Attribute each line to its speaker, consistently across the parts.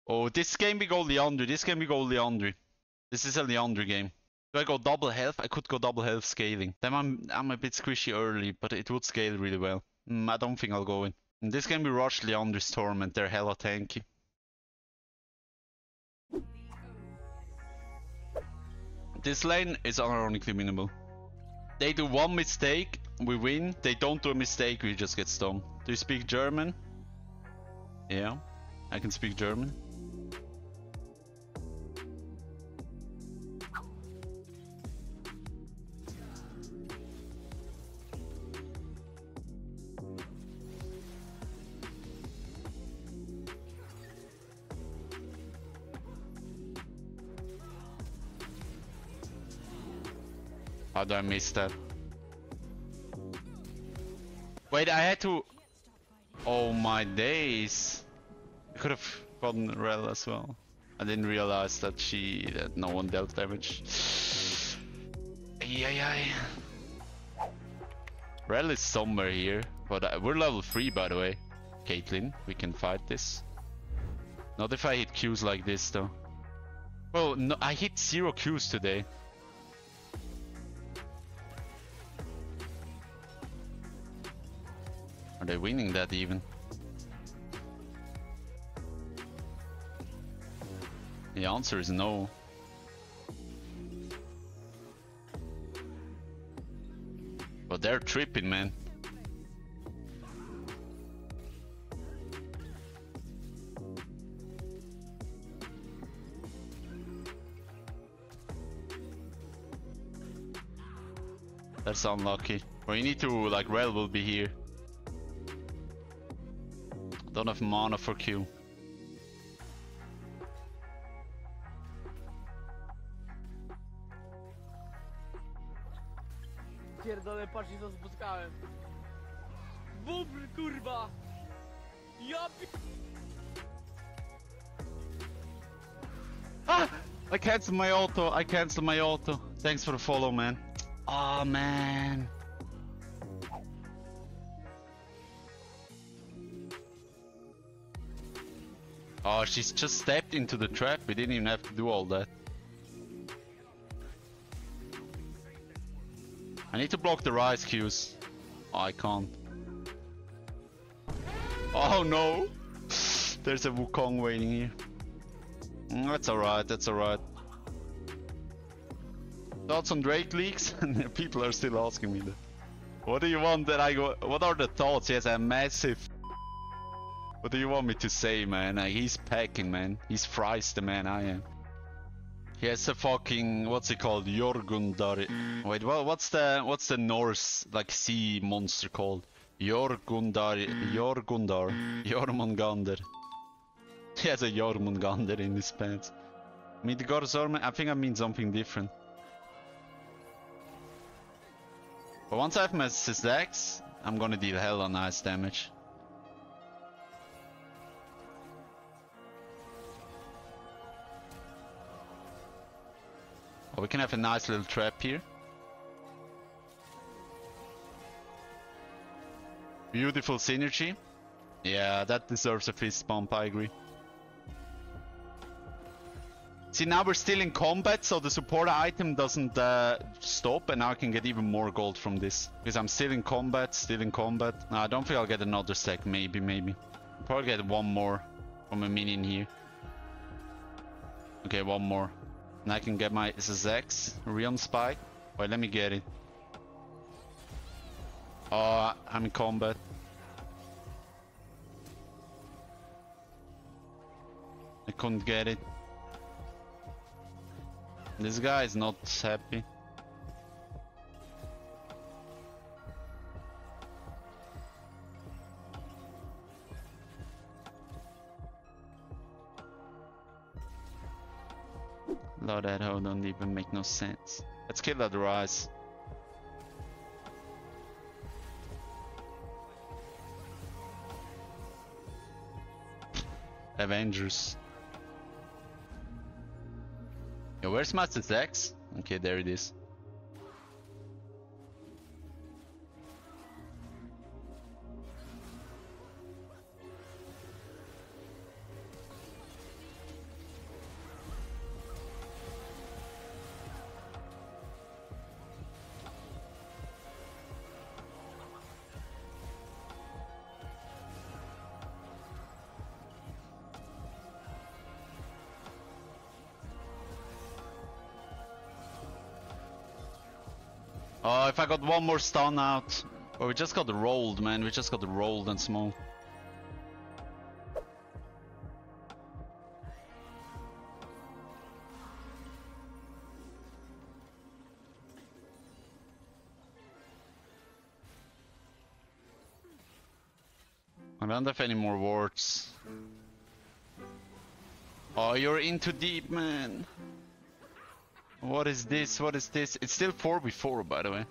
Speaker 1: Oh, this game we go Liandry. This game we go Liandry. This is a Liandry game. Do I go double health? I could go double health scaling. Then I'm a bit squishy early, but it would scale really well. I don't think I'll go in. In this game we rush Liandry's Torment. They're hella tanky. This lane is unironically winnable. They do one mistake, we win. They don't do a mistake, we just get stoned. Do you speak German? Yeah, I can speak German. How do I miss that? Wait, I had to... Oh my days. I could have gotten Rel as well. I didn't realize that no one dealt damage. Ay. Rel is somewhere here, but we're level 3 by the way. Caitlyn, we can fight this. Not if I hit Qs like this though. Well, no, I hit 0 Qs today. Are they winning that even? The answer is no. But they're tripping, man. That's unlucky. Well, you need to, like, Rel will be here. Don't have mana for Q.
Speaker 2: Pierdolę, patrz, co spotkałem. Bubr, kurwa! Ja
Speaker 1: Ah! I cancelled my auto. Thanks for the follow, man. Oh, man. Oh, she's just stepped into the trap. We didn't even have to do all that. I need to block the rise Qs. Oh, I can't. Oh no! There's a Wukong waiting here. That's alright, that's alright. Thoughts on Drake leaks? People are still asking me that. What do you want that I go? What are the thoughts? Yes, I'm massive. What do you want me to say, man? He's packing, man. He's fries the man I am. He has a fucking, what's it called? Jorgundar. Wait, what's the Norse like sea monster called? Jorgundar. Jormungandr. He has a Jormungandr in his pants. Midgårdsormen, I think I mean something different. But once I have my Sysax, I'm gonna deal hella nice damage. Oh, we can have a nice little trap here. Beautiful synergy. Yeah, that deserves a fist bump, I agree. See, now we're still in combat, so the support item doesn't stop, and now I can get even more gold from this. Because I'm still in combat, No, I don't think I'll get another stack, maybe. Probably get one more from a minion here. Okay, one more. And I can get my Sysax, Realm Spike. Wait, let me get it. Oh, I'm in combat. I couldn't get it. This guy is not happy. Lord, that hoe don't even make no sense. Let's kill that rise. Avengers. Yo, where's my Sysax? Okay, there it is. Oh, if I got one more stun out. Oh, we just got rolled, man. We just got rolled and smoked. I don't have any more wards. Oh, you're in too deep, man. What is this? What is this? It's still 4v4, by the way.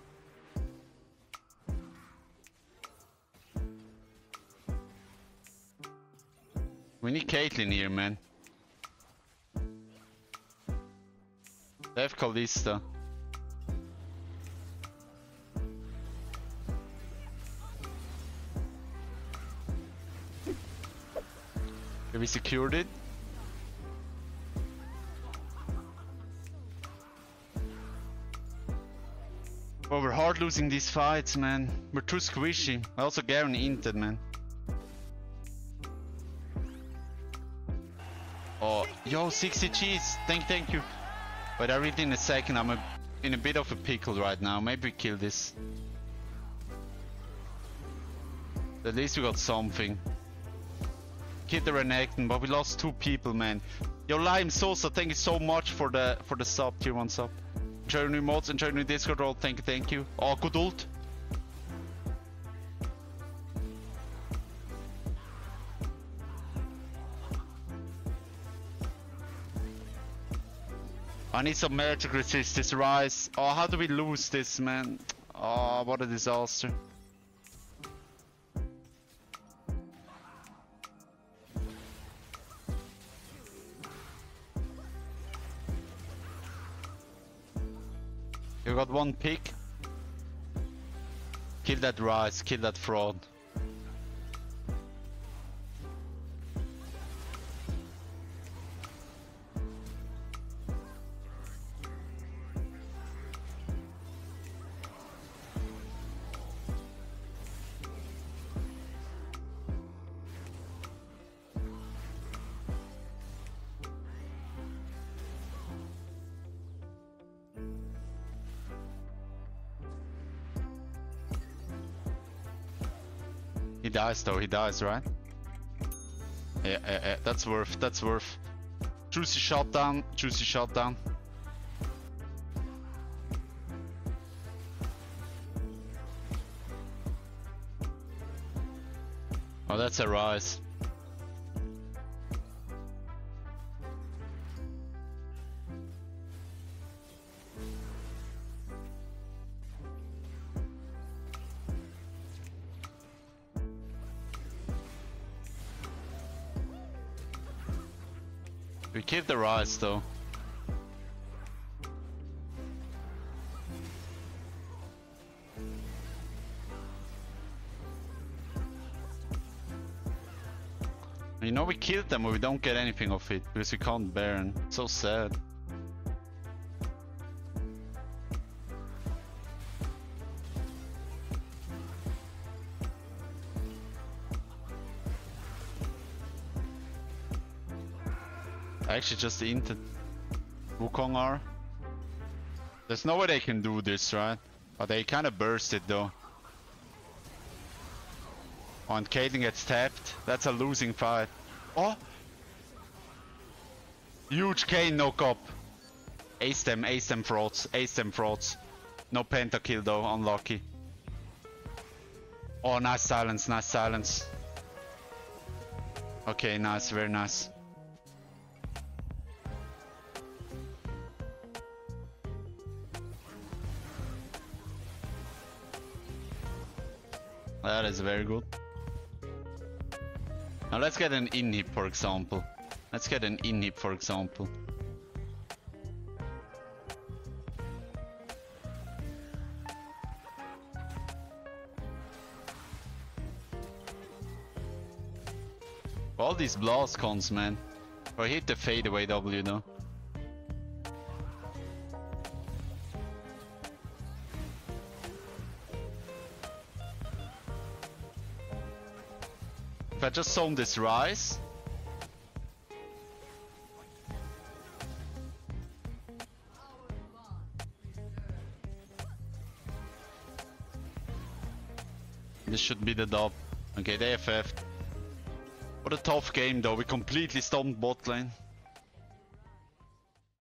Speaker 1: We need Caitlyn here, man. They have Kalista. Have we secured it? Well, we're hard losing these fights, man. We're too squishy. I also Garen inted, man. Oh, yo, 60 Gs. Thank you. But I read in a second. I'm in a bit of a pickle right now. Maybe we kill this. At least we got something. Killed the Renekton, but we lost 2 people, man. Yo, Lime Sosa, thank you so much for the sub, tier 1 sub. Enjoy new mods, enjoy new Discord role, thank you. Oh, good ult. I need some magic resist this rise. Oh, how do we lose this, man? Oh, what a disaster. You got 1 pick. Kill that rise, kill that fraud. He dies though, he dies, right? Yeah, that's worth, that's worth. Juicy shot down, juicy shot down. Oh, that's a rise. We keep the rise though. You know we killed them but we don't get anything of it because we can't Baron. It's so sad. I actually just inted Wukong R. There's no way they can do this, right? But they kind of burst it though. Oh, and Caitlyn gets tapped. That's a losing fight. Oh! Huge Kane knock up. Ace them frauds, ace them frauds. No pentakill though, unlucky. Oh, nice silence, nice silence. Okay, nice, very nice. That is very good. Now let's get an inhib, for example. Let's get an inhib, for example. All these blast cons, man. I hit the fadeaway W though. If I just zone this rise. This should be the dub. Okay, they FF'd. What a tough game though, we completely stomped bot lane.